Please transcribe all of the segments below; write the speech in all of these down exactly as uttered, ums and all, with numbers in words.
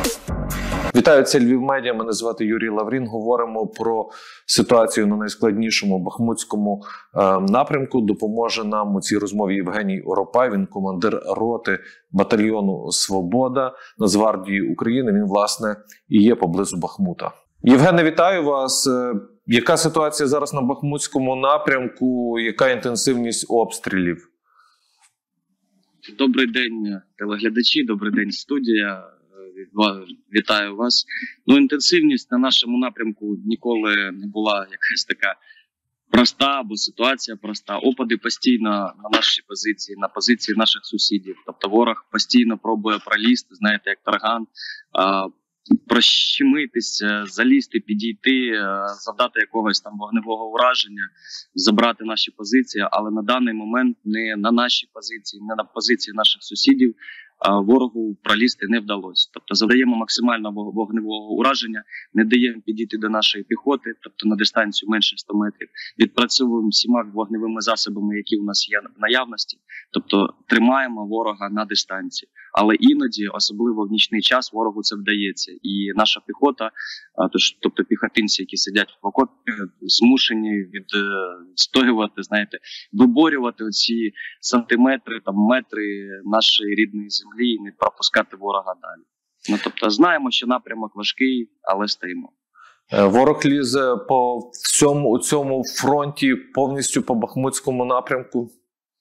Вітаю, це Львів Медіа, мене звати Юрій Лаврін. Говоримо про ситуацію на найскладнішому бахмутському е, напрямку. Допоможе нам у цій розмові Євгеній Оропай, він командир роти батальйону «Свобода» Нацгвардії України. Він, власне, і є поблизу Бахмута. Євгене, вітаю вас. Яка ситуація зараз на бахмутському напрямку? Яка інтенсивність обстрілів? Добрий день, телеглядачі, добрий день, студія. Вітаю вас. Ну, інтенсивність на нашому напрямку ніколи не була якась така проста, або ситуація проста. Опади постійно на наші позиції, на позиції наших сусідів. Тобто ворог постійно пробує пролізти, знаєте, як тарган, прощемитися, залізти, підійти, завдати якогось там вогневого ураження, забрати наші позиції, але на даний момент не на наші позиції, не на позиції наших сусідів ворогу пролізти не вдалося. Тобто завдаємо максимального вогневого ураження, не даємо підійти до нашої піхоти, тобто на дистанцію менше ста метрів. Відпрацьовуємо всіма вогневими засобами, які у нас є в наявності, тобто тримаємо ворога на дистанції. Але іноді, особливо в нічний час, ворогу це вдається. І наша піхота, тобто піхотинці, які сидять в окопі, змушені відстоювати, знаєте, виборювати оці сантиметри, там, метри нашої рідної землі і не пропускати ворога далі. Ну, тобто знаємо, що напрямок важкий, але стоїмо. Ворог лізе по всьому цьому фронті, повністю по Бахмутському напрямку?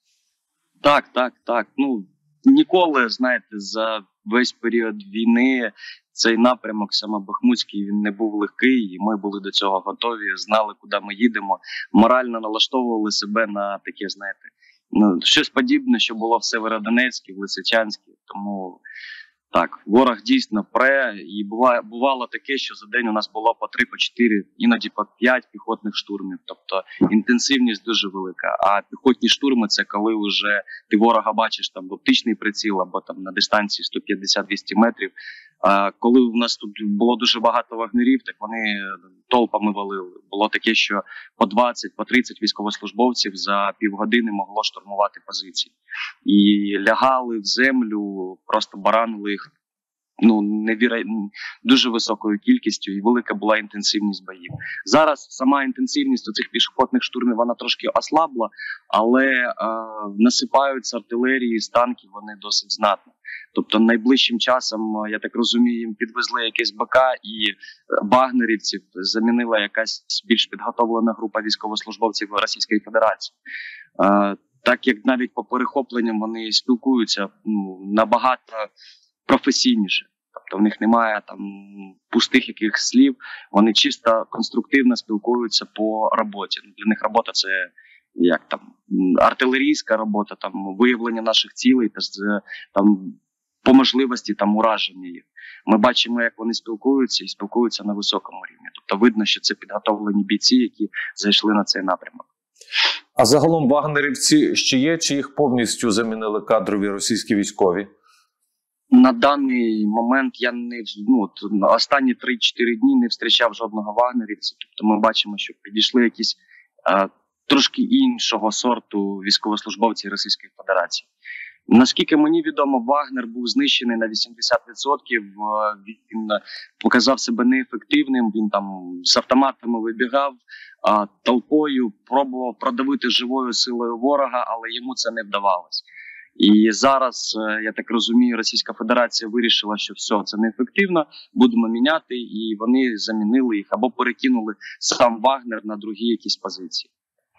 Так, так, так. Ну, ніколи, знаєте, за весь період війни цей напрямок, саме Бахмутський, він не був легкий, і ми були до цього готові, знали, куди ми їдемо, морально налаштовували себе на таке, знаєте, ну, щось подібне, що було в Северодонецьку, в Лисичанську. Тому так, ворог дійсно пре, і буває, бувало таке, що за день у нас було по три, по чотири, іноді по п'ять піхотних штурмів. Тобто інтенсивність дуже велика. А піхотні штурми – це коли вже ти ворога бачиш там в оптичний приціл або там на дистанції сто п'ятдесят - двісті метрів. А коли у нас тут було дуже багато вагнерів, так вони толпами валили. Було таке, що по двадцять, по тридцять військовослужбовців за півгодини могло штурмувати позиції. І лягали в землю, просто баранили їх, ну, невіра... дуже високою кількістю, і велика була інтенсивність боїв. Зараз сама інтенсивність цих пішохідних штурмів, вона трошки ослабла, але е, насипаються артилерії, з танків, вони досить знатно. Тобто найближчим часом, я так розумію, їм підвезли якийсь БК, і вагнерівців замінила якась більш підготовлена група військовослужбовців Російської Федерації. Е, так як навіть по перехопленням вони спілкуються, ну, набагато професійніше. Тобто в них немає там пустих якихось слів, вони чисто конструктивно спілкуються по роботі. Для них робота – це як там артилерійська робота, там виявлення наших цілей та там по можливості там ураження їх. Ми бачимо, як вони спілкуються і спілкуються на високому рівні. Тобто видно, що це підготовлені бійці, які зайшли на цей напрямок. А загалом вагнерівці ще є, чи їх повністю замінили кадрові російські військові? На даний момент я не ну, останні три-чотири дні не зустрічав жодного вагнерівця. Тобто ми бачимо, що підійшли якісь а, трошки іншого сорту військовослужбовці Російської Федерації. Наскільки мені відомо, Вагнер був знищений на вісімдесят відсотків, він показав себе неефективним, він там з автоматами вибігав, а, толпою пробував продавити живою силою ворога, але йому це не вдавалося. І зараз, я так розумію, Російська Федерація вирішила, що все, це неефективно, будемо міняти, і вони замінили їх або перекинули сам Вагнер на другі якісь позиції.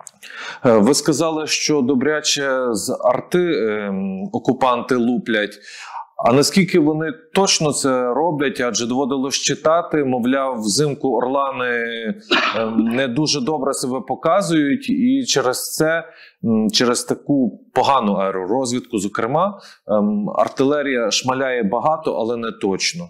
Ви сказали, що добряче з арти е, окупанти луплять. А наскільки вони точно це роблять? Адже доводилось читати, мовляв, взимку орлани не дуже добре себе показують, і через це, через таку погану аеророзвідку, зокрема, артилерія шмаляє багато, але не точно.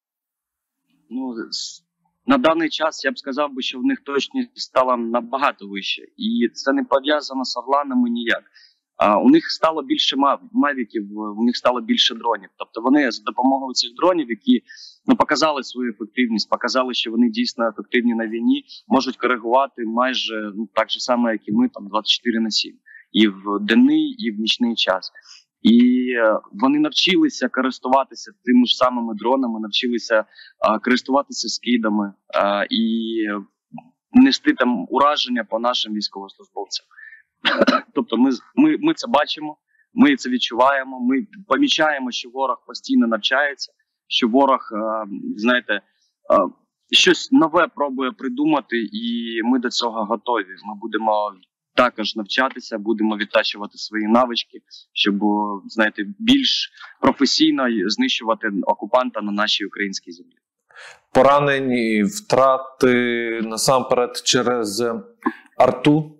Ну, на даний час я б сказав, що в них точність стала набагато вище. І це не пов'язано з орланами ніяк. А у них стало більше мавіків, у них стало більше дронів. Тобто вони за допомогою цих дронів, які ну, показали свою ефективність, показали, що вони дійсно ефективні на війні, можуть коригувати майже ну, так же само, як і ми, там двадцять чотири на сім. І в денний, і в нічний час. І вони навчилися користуватися тими ж самими дронами, навчилися а, користуватися скидами а, і нести там ураження по нашим військовослужбовцям. Тобто ми, ми, ми це бачимо, ми це відчуваємо, ми помічаємо, що ворог постійно навчається, що ворог, а, знаєте, а, щось нове пробує придумати, і ми до цього готові. Ми будемо також навчатися, будемо відтачувати свої навички, щоб, знаєте, більш професійно знищувати окупанта на нашій українській землі. Поранені, втрати насамперед через арту?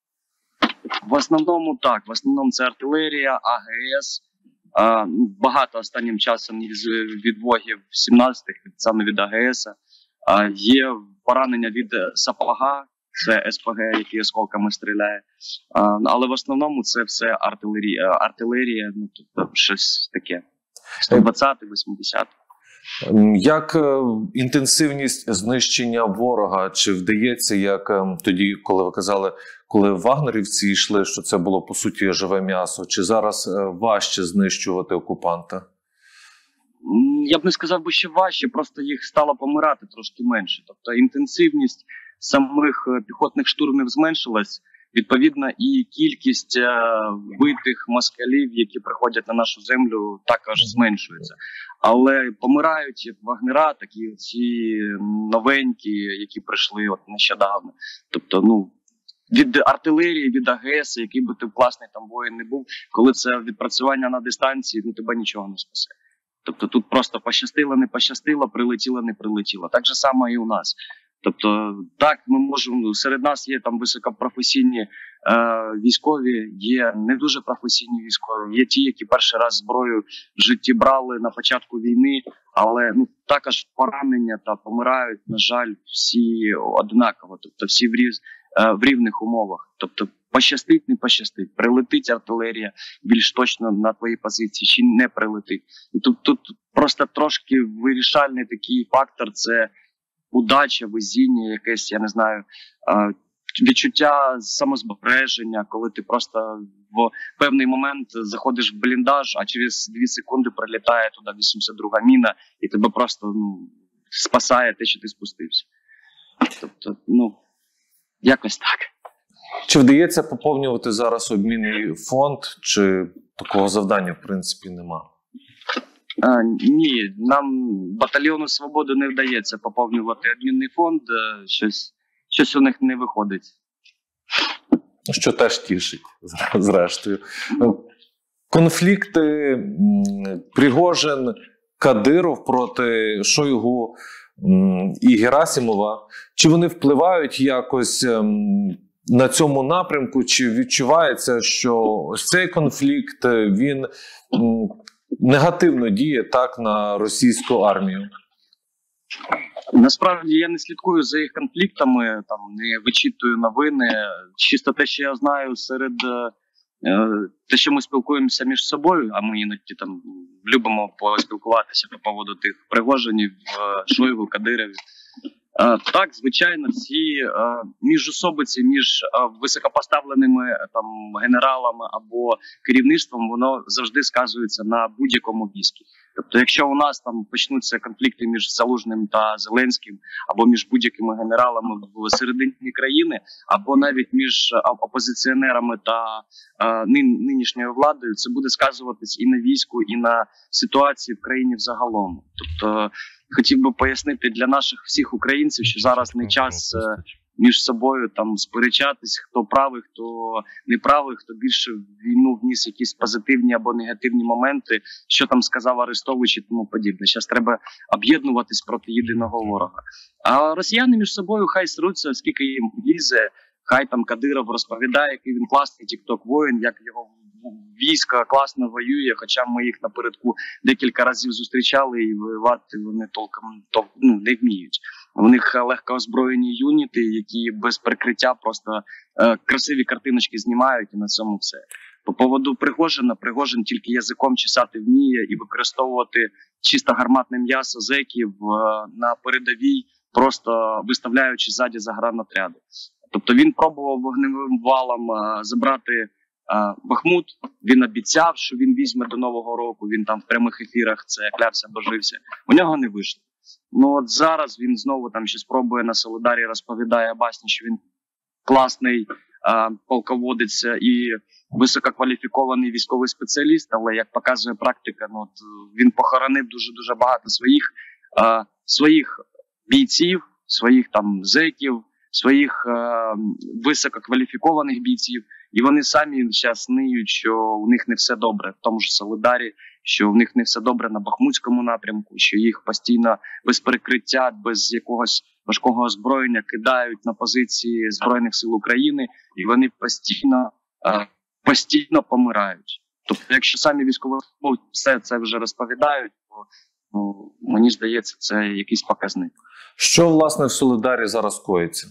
В основному так, в основному це артилерія, А Г С. А, багато останнім часом від вогів сімнадцятих, саме від А Г С. А, є поранення від сапога, це С П Г, який осколками стріляє. А, але в основному це все артилерія, артилерія, ну, тобто щось таке. сто двадцятий, вісімдесятий. Як інтенсивність знищення ворога? Чи вдається, як тоді, коли ви казали, коли вагнерівці йшли, що це було, по суті, живе м'ясо? Чи зараз важче знищувати окупанта? Я б не сказав би, що важче, просто їх стало помирати трошки менше. Тобто інтенсивність самих піхотних штурмів зменшилась, відповідно, і кількість е, вбитих москалів, які приходять на нашу землю, також зменшується. Але помирають як вагнера, так і ці новенькі, які прийшли от нещодавно. Тобто, ну, від артилерії, від А Г С, який би ти класний там воїн не був, коли це відпрацювання на дистанції, ну тебе нічого не спасе. Тобто тут просто пощастило, не пощастило, прилетіло, не прилетіло. Так же само і у нас. Тобто, так, ми можемо, серед нас є там високопрофесійні е, військові, є не дуже професійні військові, є ті, які перший раз зброю в житті брали на початку війни, але ну, також поранення та помирають, на жаль, всі однаково, тобто всі в, різ, е, в рівних умовах. Тобто, пощастить, не пощастить, прилетить артилерія більш точно на твої позиції, чи не прилетить. І тут, тут просто трошки вирішальний такий фактор – це удача, везіння, якесь, я не знаю, відчуття самозбереження, коли ти просто в певний момент заходиш в бліндаж, а через дві секунди прилітає туди вісімдесят друга міна, і тебе просто ну, спасає те, що ти спустився. Тобто, ну, якось так. Чи вдається поповнювати зараз обмінний фонд, чи такого завдання, в принципі, нема? А, ні, нам батальйону «Свободи» не вдається поповнювати обмінний фонд, щось, щось у них не виходить. Що теж тішить, зрештою. Конфлікти Пригожин, Кадиров проти Шойгу і Герасимова, чи вони впливають якось на цьому напрямку, чи відчувається, що ось цей конфлікт, він негативно діє так на російську армію? Насправді я не слідкую за їх конфліктами, там не вичитую новини. Чисто те, що я знаю серед е, те, що ми спілкуємося між собою, а ми іноді там любимо поспілкуватися по поводу тих Пригожинів, Шойгу, Кадирові. Е, так, звичайно, ці е, міжособиці між е, високопоставленими е, там генералами або керівництвом, воно завжди сказується на будь-якому війську. Тобто, якщо у нас там почнуться конфлікти між Залужним та Зеленським, або між будь-якими генералами в середині країни, або навіть між опозиціонерами та е, нинішньою владою, це буде сказуватись і на війську, і на ситуації в країні взагалом. Тобто, хотів би пояснити для наших всіх українців, що зараз не час е, між собою там сперечатись, хто правий, хто неправий, хто більше в війну вніс якісь позитивні або негативні моменти, що там сказав Арестович і тому подібне. Зараз треба об'єднуватись проти єдиного ворога. А росіяни між собою хай сруться, оскільки їм лізе, хай там Кадиров розповідає, який він класний тікток-воїн, як його військо класно воює, хоча ми їх напередку декілька разів зустрічали і воювати вони толком то, ну, не вміють. У них легко озброєні юніти, які без прикриття просто е, красиві картиночки знімають, і на цьому все. По поводу Пригожина, Пригожин тільки язиком чесати вміє і використовувати чисто гарматне м'ясо зеків е, на передовій, просто виставляючи ззаді загранотряди. Тобто він пробував вогневим валом е, забрати Бахмут, він обіцяв, що він візьме до Нового року, він там в прямих ефірах це клявся, божився. У нього не вийшло. Ну от зараз він знову там ще спробує на Солидарі, розповідає басні, що він класний а, полководець і висококваліфікований військовий спеціаліст, але, як показує практика, ну, от, він похоронив дуже-дуже багато своїх, а, своїх бійців, своїх там зеків, своїх а, висококваліфікованих бійців, і вони самі зараз ниють, що у них не все добре в тому ж Солидарі, що в них не все добре на Бахмутському напрямку, що їх постійно без перекриття, без якогось важкого озброєння кидають на позиції Збройних сил України, і вони постійно, постійно помирають. Тобто, якщо самі військовослужбовці все це вже розповідають, то ну, мені здається, це якийсь показник. Що, власне, в Солидарі зараз коїться?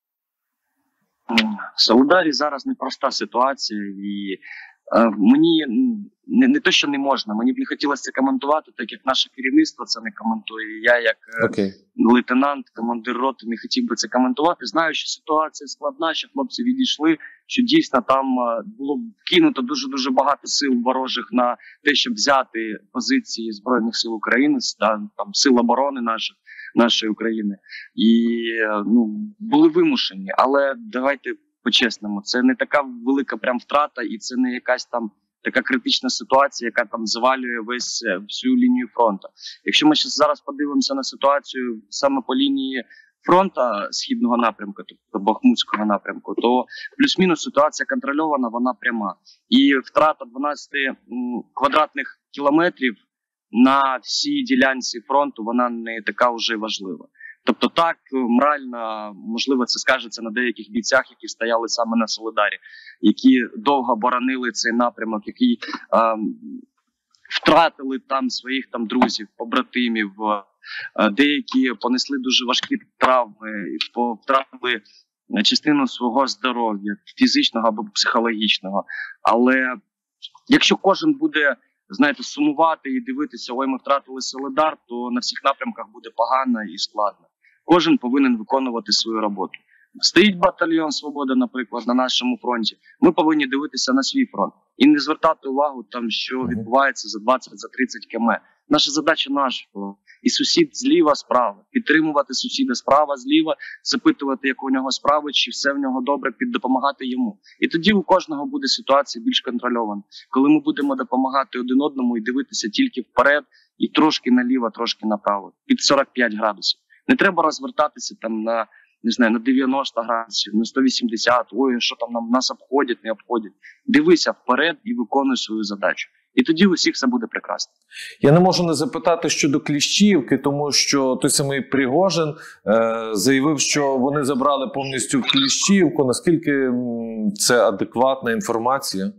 В Солидарі зараз непроста ситуація, і е, мені не, не те, що не можна, мені б не хотілося це коментувати, так як наше керівництво це не коментує. Я, як е, okay. лейтенант, командир роти, не хотів би це коментувати. Знаю, що ситуація складна, що хлопці відійшли, що дійсно там е, було кинуто дуже-дуже багато сил ворожих на те, щоб взяти позиції Збройних сил України, там, там сил оборони наших. нашої України. І ну, були вимушені. Але давайте по-чесному, це не така велика прям втрата, і це не якась там така критична ситуація, яка там завалює весь всю лінію фронту. Якщо ми зараз подивимося на ситуацію саме по лінії фронту східного напрямку, тобто Бахмутського напрямку, то плюс-мінус ситуація контрольована, вона пряма. І втрата дванадцять квадратних кілометрів на всій ділянці фронту, вона не така вже важлива. Тобто так, морально, можливо, це скажеться на деяких бійцях, які стояли саме на Солидарі, які довго боронили цей напрямок, які е, втратили там своїх там друзів, побратимів, е, деякі понесли дуже важкі травми, втратили частину свого здоров'я, фізичного або психологічного. Але якщо кожен буде, знаєте, сумувати і дивитися, ой, ми втратили Солидар, то на всіх напрямках буде погано і складно. Кожен повинен виконувати свою роботу. Стоїть батальйон «Свобода», наприклад, на нашому фронті. Ми повинні дивитися на свій фронт і не звертати увагу, там, що відбувається за двадцять, за тридцять кілометрів. Наша задача наш фронт. І сусід зліва, справа. Підтримувати сусіда справа, зліва, запитувати, як у нього справи, чи все в нього добре, піддопомагати йому. І тоді у кожного буде ситуація більш контрольована. Коли ми будемо допомагати один одному і дивитися тільки вперед, і трошки наліво, трошки направо, під сорок п'ять градусів. Не треба розвертатися там на, не знаю, на дев'яносто градусів, на сто вісімдесят, ой, що там нам, нас обходять, не обходять. Дивися вперед і виконуй свою задачу. І тоді у всіх все буде прекрасно. Я не можу не запитати щодо Кліщіївки, тому що той самий Пригожин е, заявив, що вони забрали повністю Кліщіївку. Наскільки це адекватна інформація?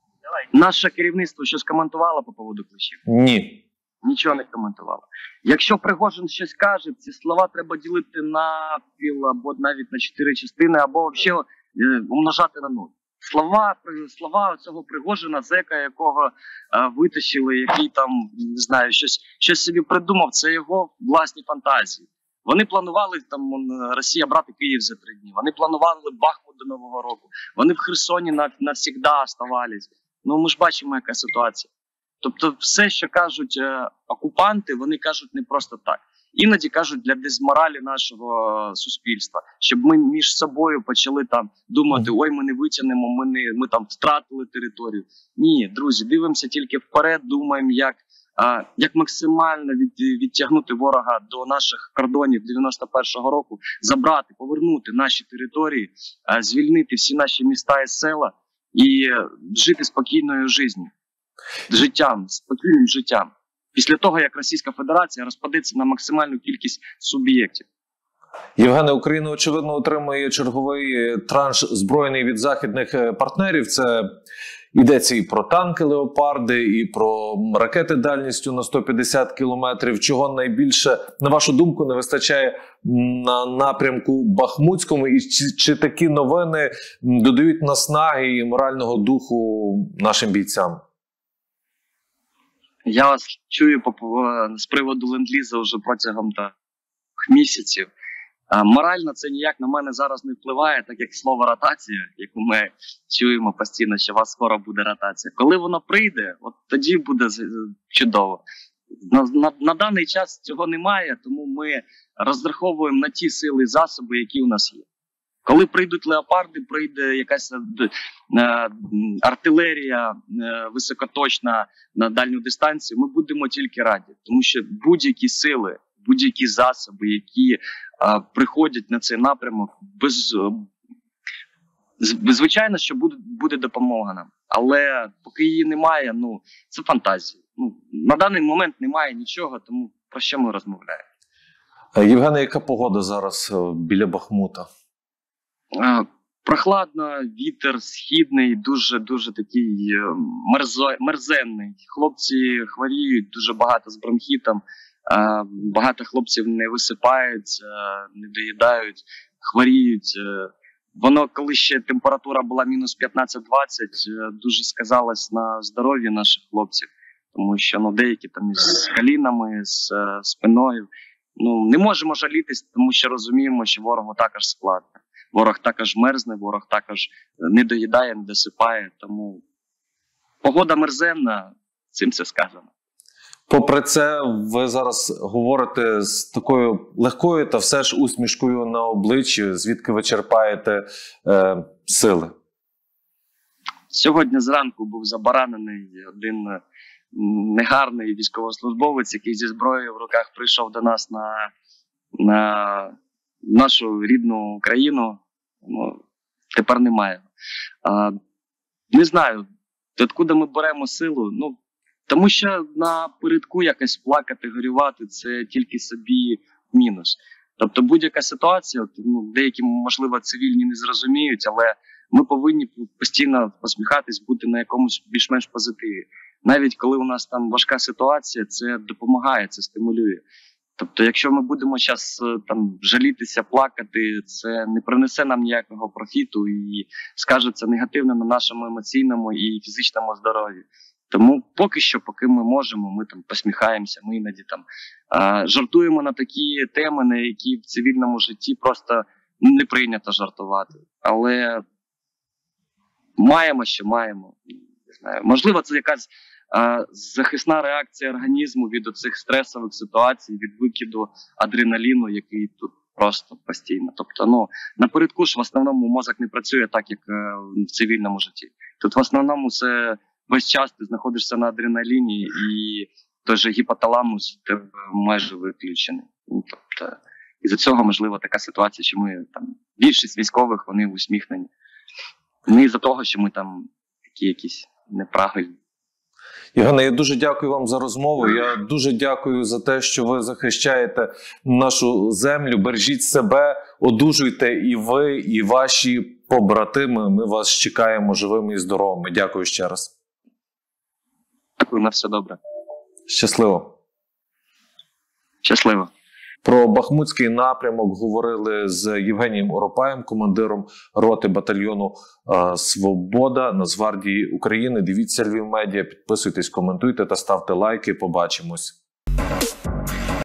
Наше керівництво щось коментувало по поводу Кліщіївки? Ні. Нічого не коментувало. Якщо Пригожин щось каже, ці слова треба ділити на пів, або навіть на чотири частини, або взагалі е, умножати на нуль. Слова, слова цього Пригожина, зека, якого е, витащили, який там, не знаю, щось, щось собі придумав, це його власні фантазії. Вони планували там Росія брати Київ за три дні, вони планували Бахмут до Нового року, вони в Херсоні навсігда оставались. Ну, ми ж бачимо, яка ситуація. Тобто все, що кажуть е, окупанти, вони кажуть не просто так. Іноді кажуть для дезморалі нашого суспільства, щоб ми між собою почали там думати, ой, ми не витягнемо, ми, не, ми там втратили територію. Ні, друзі, дивимося тільки вперед, думаємо, як, а, як максимально від, відтягнути ворога до наших кордонів дев'яносто першого року, забрати, повернути наші території, а, звільнити всі наші міста і села і жити спокійною життю. Життям, спокійним життям. Після того, як Російська Федерація розпадеться на максимальну кількість суб'єктів. Євгене, Україна, очевидно, отримує черговий транш збройний від західних партнерів. Це йдеться і про танки «Леопарди», і про ракети дальністю на сто п'ятдесят кілометрів. Чого найбільше, на вашу думку, не вистачає на напрямку Бахмутському? І чи, чи такі новини додають наснаги і морального духу нашим бійцям? Я вас чую по, з приводу ленд-лізу вже протягом так, місяців. А морально це ніяк на мене зараз не впливає, так як слово ротація, яку ми чуємо постійно, що у вас скоро буде ротація. Коли воно прийде, от тоді буде чудово. На, на, на даний час цього немає, тому ми розраховуємо на ті сили і засоби, які у нас є. Коли прийдуть леопарди, прийде якась е, артилерія е, високоточна на дальню дистанцію, ми будемо тільки раді. Тому що будь-які сили, будь-які засоби, які е, приходять на цей напрямок, без, е, звичайно, що буде, буде допомога нам. Але поки її немає, ну, це фантазія. Ну, на даний момент немає нічого, тому про що ми розмовляємо? Євгене, яка погода зараз біля Бахмута? Прохладно, вітер східний, дуже-дуже такий мерзо, мерзенний. Хлопці хворіють, дуже багато з бронхітом, багато хлопців не висипаються, не доїдають, хворіють. Воно, коли ще температура була мінус п'ятнадцять-двадцять, дуже сказалось на здоров'ї наших хлопців. Тому що ну, деякі там з колінами, з спиною. Ну, не можемо жалітись, тому що розуміємо, що ворогу також складно. Ворог також мерзне, ворог також не доїдає, не досипає. Тому погода мерзенна, цим все сказано. Попри це, ви зараз говорите з такою легкою та все ж усмішкою на обличчі, звідки ви черпаєте е, сили? Сьогодні зранку був забаранений один негарний військовослужбовець, який зі зброєю в руках прийшов до нас на, на нашу рідну країну. Ну, тепер немає. А, не знаю, откуда ми беремо силу. Ну, тому що напередку якось плакати, горювати – це тільки собі мінус. Тобто будь-яка ситуація, ну, деякі, можливо, цивільні не зрозуміють, але ми повинні постійно посміхатись, бути на якомусь більш-менш позитиві. Навіть коли у нас там важка ситуація, це допомагає, це стимулює. Тобто, якщо ми будемо зараз там жалітися, плакати, це не принесе нам ніякого профіту і скажеться негативно на нашому емоційному і фізичному здоров'ї. Тому поки що, поки ми можемо, ми там посміхаємося, ми іноді там а, жартуємо на такі теми, на які в цивільному житті просто не прийнято жартувати. Але маємо, що маємо. Не знаю. Можливо, це якась а, захисна реакція організму від оцих стресових ситуацій, від викиду адреналіну, який тут просто постійно. Тобто, ну, напередку ж в основному мозок не працює так, як е, в цивільному житті. Тут в основному це весь час ти знаходишся на адреналіні, і той же гіпоталамус в тебе майже виключений. Ну, тобто, із-за цього, можливо, така ситуація, що ми там, більшість військових, вони усміхнені. Не із-за того, що ми там такі якісь неправильні. Євгене, я дуже дякую вам за розмову. Я дуже дякую за те, що ви захищаєте нашу землю. Бережіть себе, одужуйте і ви, і ваші побратими. Ми вас чекаємо живими і здоровими. Дякую ще раз. Дякую, на все добре. Щасливо. Щасливо. Про Бахмутський напрямок говорили з Євгенієм Оропаєм, командиром роти батальйону е, «Свобода» Нацгвардії України. Дивіться Львів Медіа, підписуйтесь, коментуйте та ставте лайки. Побачимось.